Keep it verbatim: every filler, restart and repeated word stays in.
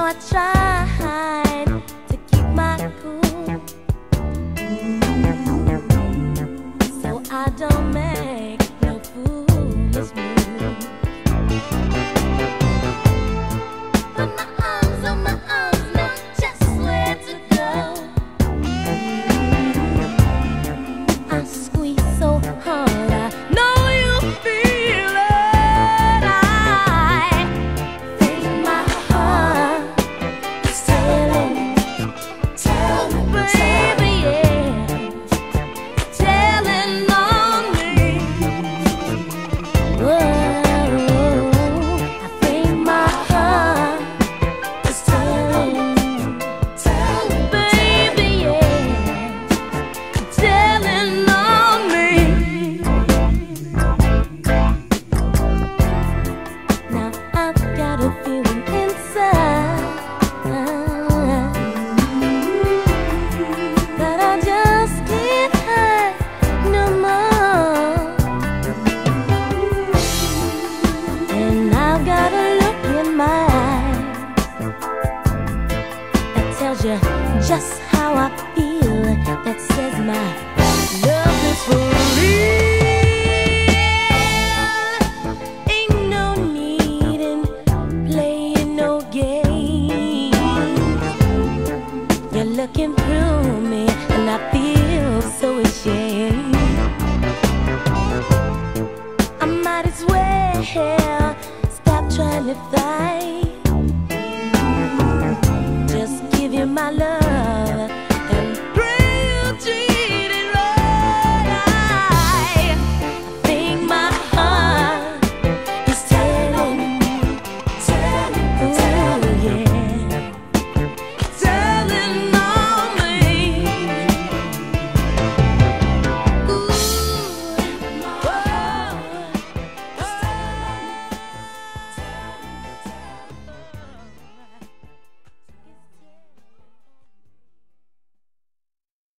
I tried to keep my cool, so I don't make no foolish moves. But my arms, oh my arms, know just where to go. I squeeze so hard, I know you feel it. I think my heart is telling, tell me, baby, yeah, telling on me. Whoa, I think my heart is telling, tell me, baby, yeah, telling on me. Now I've got a feeling inside that I just can't hide no more. And I've got a look in my eyes that tells you just how I feel, that says my love is for real. Ain't no need in playing no games. You're looking through me and I feel so ashamed. I might as well stop trying to fight.